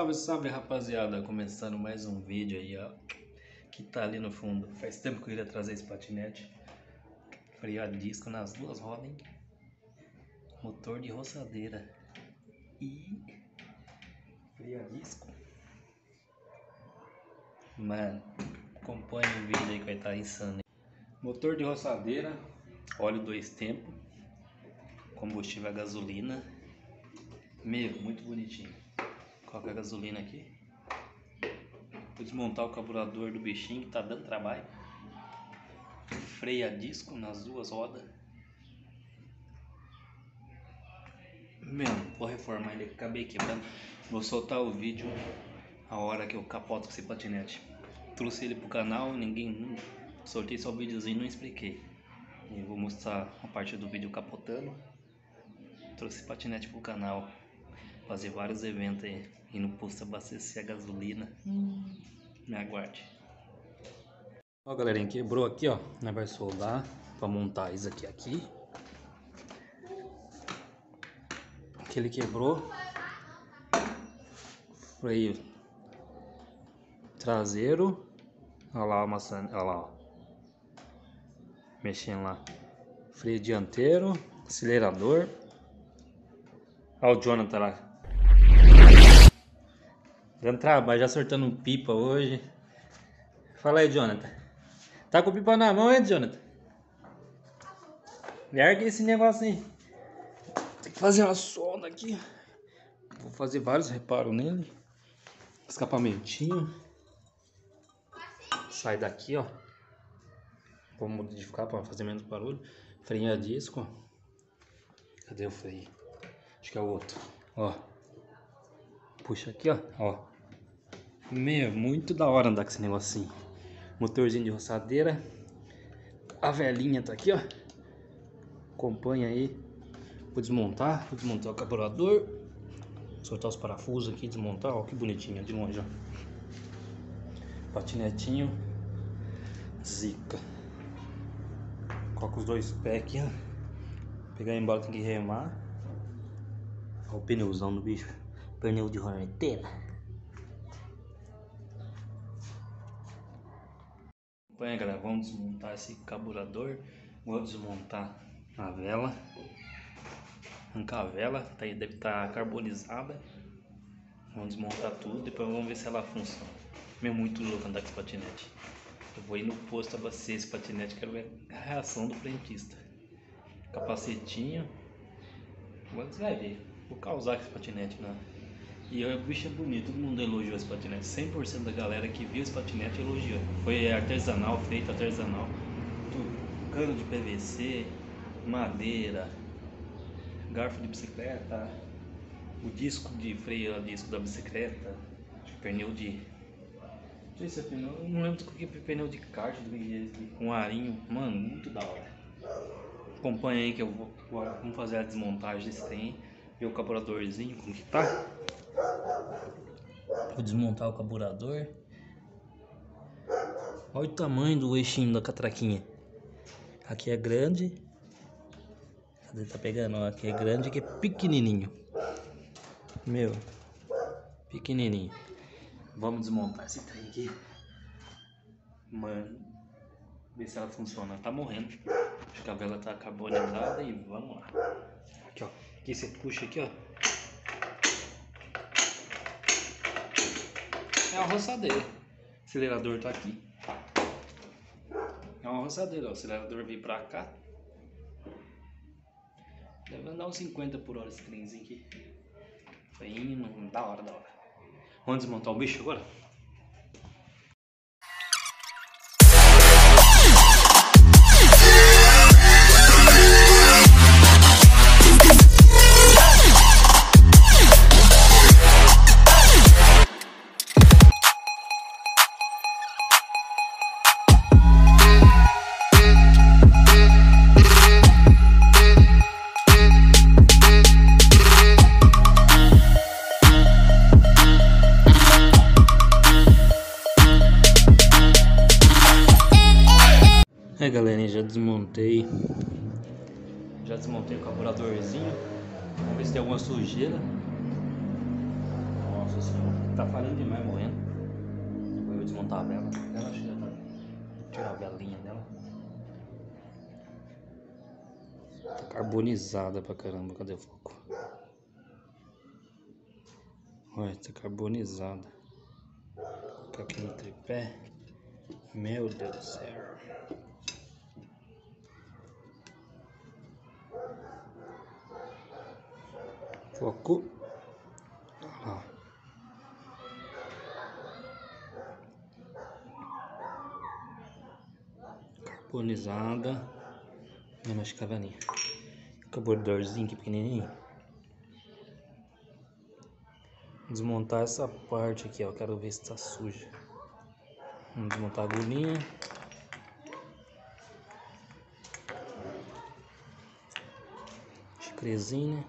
Salve, salve rapaziada, começando mais um vídeo aí, ó, que tá ali no fundo. Faz tempo que eu queria trazer esse patinete. Freio a disco nas duas rodas, hein? Motor de roçadeira e freio a disco. Mano, acompanha o vídeo aí que vai estar insano. Motor de roçadeira, óleo 2 tempos, combustível a gasolina. Meu, muito bonitinho. Coloca a gasolina aqui. Vou desmontar o carburador do bichinho que tá dando trabalho. Freio a disco nas duas rodas. Meu, vou reformar ele, acabei quebrando. Vou soltar o vídeo a hora que eu capoto com esse patinete. Trouxe ele pro canal, ninguém. Soltei só o videozinho e não expliquei. E vou mostrar a parte do vídeo capotando. Trouxe esse patinete pro canal. Fazer vários eventos aí. Ir no posto abastecer a gasolina. Me aguarde. Ó, galerinha, quebrou aqui, ó. Nós vai soldar pra montar isso aqui. Que ele quebrou. Freio traseiro. Olha lá a maçã, olha lá, ó. Mexendo lá. Freio dianteiro, acelerador. Olha o Jonathan lá. Dando trabalho, já sortando pipa hoje. Fala aí, Jonathan. Tá com pipa na mão, hein, Jonathan? Larga esse negócio aí. Tem que fazer uma solda aqui. Vou fazer vários reparos nele. Escapamentinho. Sai daqui, ó. Vou modificar para fazer menos barulho. Freio a disco, ó. Cadê o freio? Acho que é o outro. Ó. Puxa aqui, ó. Meu, muito da hora andar com esse negocinho. Motorzinho de roçadeira. A velinha tá aqui, ó. Acompanha aí. Vou desmontar o carburador. Soltar os parafusos aqui, desmontar. Ó, que bonitinho, de longe, ó. Patinetinho. Zica. Coloca os dois pés aqui, ó. Pegar embora tem que remar. Olha o pneuzão do bicho. Pneu de horneteira. Bem, galera, vamos desmontar esse carburador. Vou desmontar a vela. Arrancar a vela, deve estar carbonizada. Vamos desmontar tudo, depois vamos ver se ela funciona. Meu, muito louco andar com esse patinete. Eu vou ir no posto abastecer esse patinete, quero ver a reação do frentista. Capacetinho. Você vai ver, vou causar com esse patinete, né? E o bicho é bonito, todo mundo elogiou esse patinete. 100% da galera que viu esse patinete elogiou. Foi artesanal, feito artesanal. Tudo. Cano de PVC, madeira, garfo de bicicleta, o disco de freio a disco da bicicleta, pneu de... Não sei se é pneu, eu não lembro do que é pneu de kart, com arinho. Mano, muito da hora. Acompanha aí que eu vamos fazer a desmontagem desse trem. Ver o carburadorzinho, como que tá. Vou desmontar o carburador. Olha o tamanho do eixinho da catraquinha. Aqui é grande. Cadê? Tá pegando? Aqui é grande, aqui é pequenininho. Meu, pequenininho. Vamos desmontar esse trem aqui. Mano, ver se ela funciona. Tá morrendo. Acho que a vela tá carbonizada e vamos lá. Aqui, ó. Aqui você puxa aqui, ó. É uma roçadeira. O acelerador tá aqui. É uma roçadeira, ó. O acelerador veio pra cá. Deve andar uns 50 por hora esse trenzinho aqui. Foi indo, da hora. Vamos desmontar o bicho agora? É, galerinha, já desmontei o carburadorzinho. Vamos ver se tem alguma sujeira. Nossa senhora. tá falhando demais, morrendo. Depois eu vou desmontar a vela. Ela chega, tá? Tirar a velinha dela. Tá carbonizada pra caramba. Cadê o foco? Olha, tá carbonizada. Vou colocar aqui no tripé. Meu Deus do céu. Foco. Ó. Carbonizada. Vou mexer com a velinha. Carburadorzinho aqui pequenininho. Desmontar essa parte aqui, ó. Quero ver se tá suja. Vamos desmontar a agulhinha. Chicrezinho.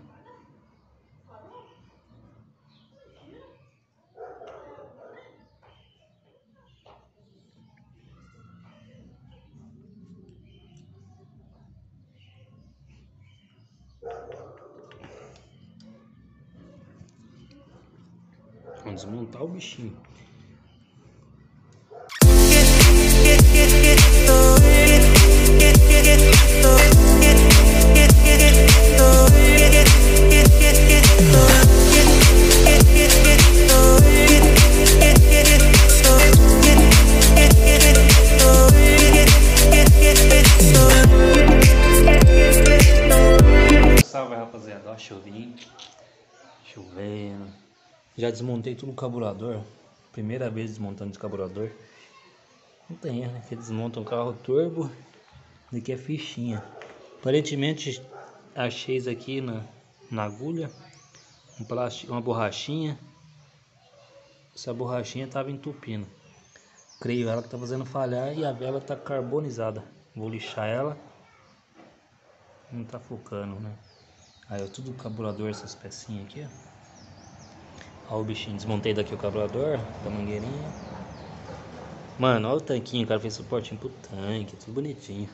Vamos desmontar o bichinho. Salve, rapaziada, ó, chuvinho, chovendo. Já desmontei tudo o carburador. Primeira vez desmontando esse carburador. Não tem, né? Que desmonta um carro turbo. Isso aqui é fichinha. Aparentemente achei isso aqui na agulha. Um plástico, uma borrachinha. Essa borrachinha estava entupindo. Creio ela que tá fazendo falhar e a vela tá carbonizada. Vou lixar ela. Não tá focando, né? Aí eu tudo carburador, essas pecinhas aqui, ó. Olha o bichinho, desmontei daqui o carburador, com a mangueirinha. Mano, olha o tanquinho, o cara fez suportinho pro tanque, tudo bonitinho.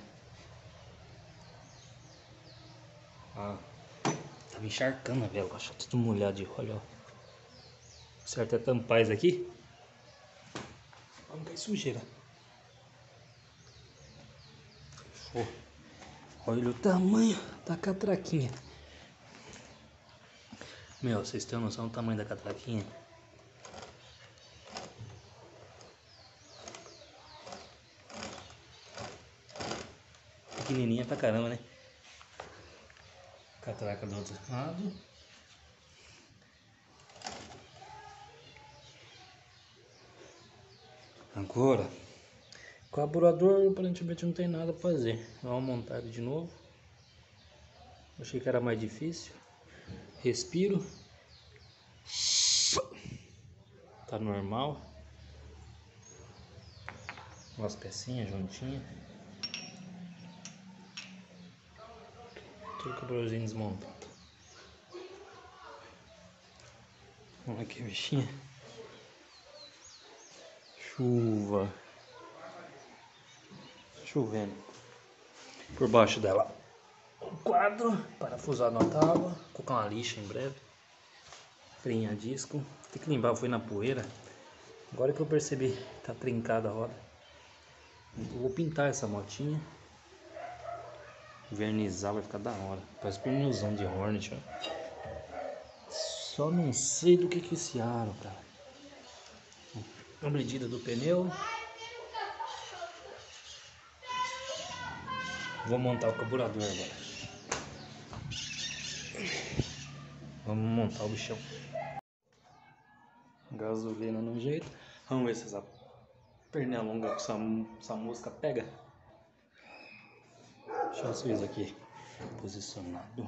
Ó, tava encharcando a vela, acho tudo molhado de óleo, ó. Certo é tampar isso aqui. Vamos cair sujeira. Fechou. Olha o tamanho da catraquinha. Meu, vocês têm noção do tamanho da catraquinha? Pequenininha pra caramba, né? Catraca do outro lado. Agora, carburador aparentemente não tem nada pra fazer. Vamos montar ele de novo. Achei que era mais difícil. Respiro. Tá normal. Umas pecinhas juntinhas. Tudo carburadorzinho desmontado. Olha aqui, bichinha. Chuva. Chovendo. Por baixo dela o quadro, parafusado na tábua. Colocar uma lixa em breve. Freio a disco. Tem que limpar, foi na poeira. Agora que eu percebi, tá trincada a roda. Eu vou pintar essa motinha. Vernizar, vai ficar da hora. Parece pneuzão de Hornet, ó. Só não sei do que esse aro, cara. A medida do pneu. Vou montar o carburador agora. Vamos montar o bichão. Gasolina no jeito. Vamos ver se essa perna longa com essa mosca pega. Deixa eu ver isso aqui posicionado.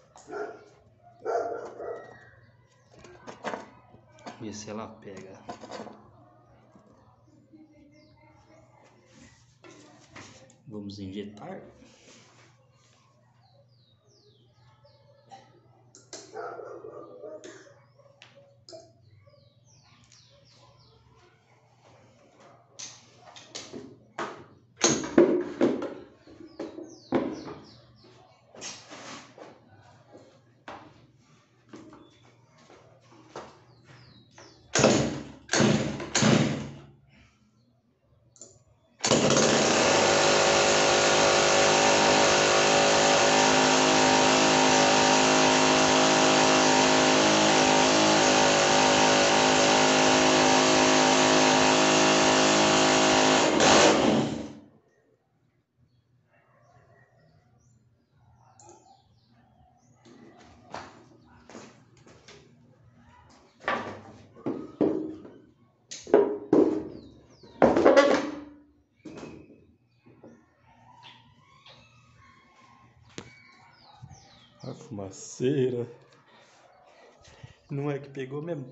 Ver se ela pega. Vamos injetar. A fumaceira. Não é que pegou mesmo?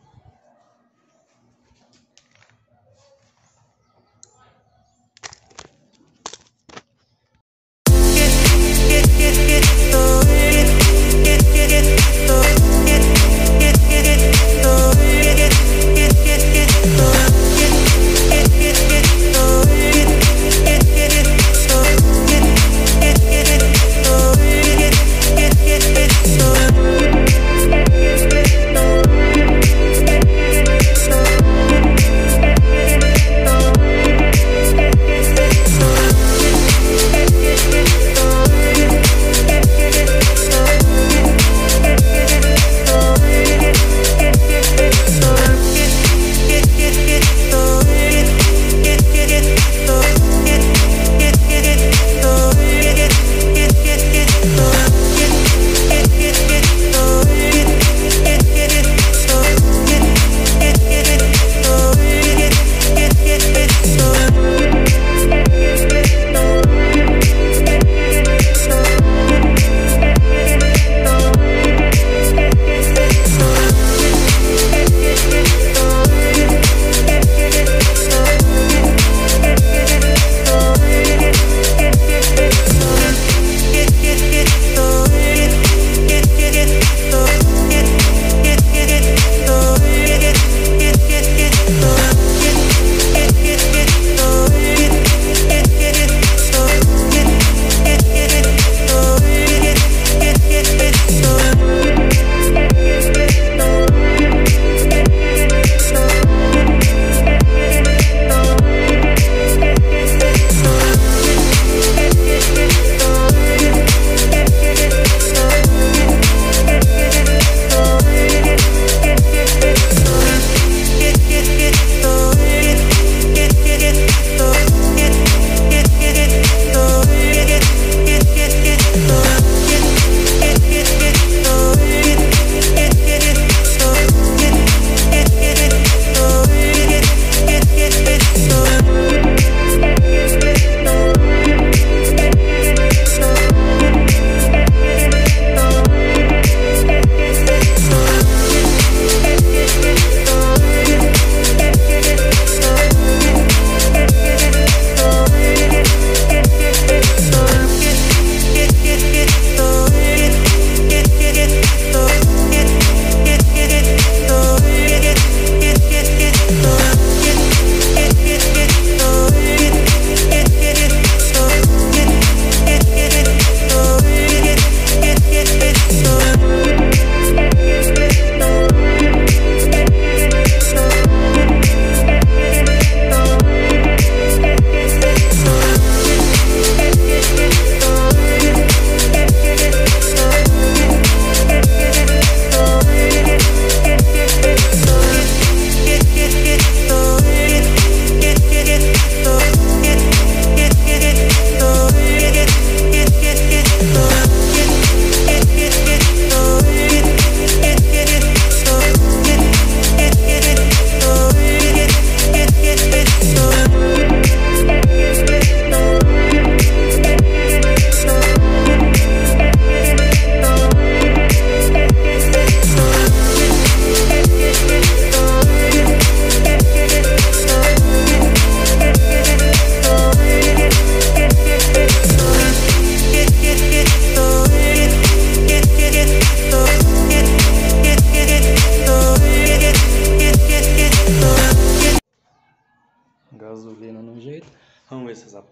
Gasolina no jeito. Vamos ver se essa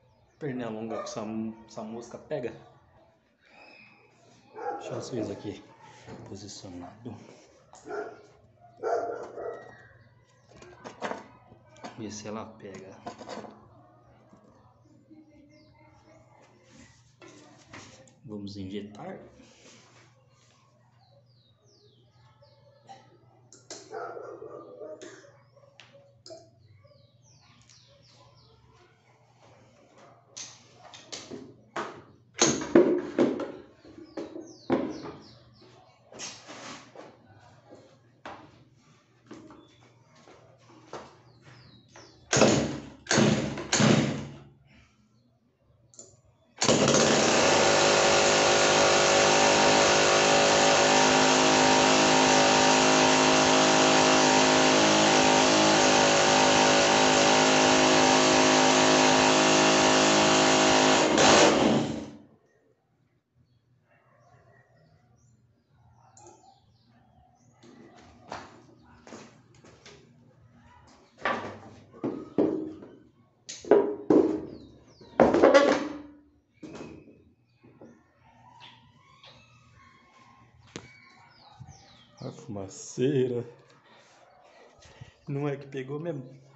perna longa com essa mosca pega. Deixa vocês aqui posicionado. Ver se ela pega. Vamos injetar. A fumaceira. Não é que pegou mesmo?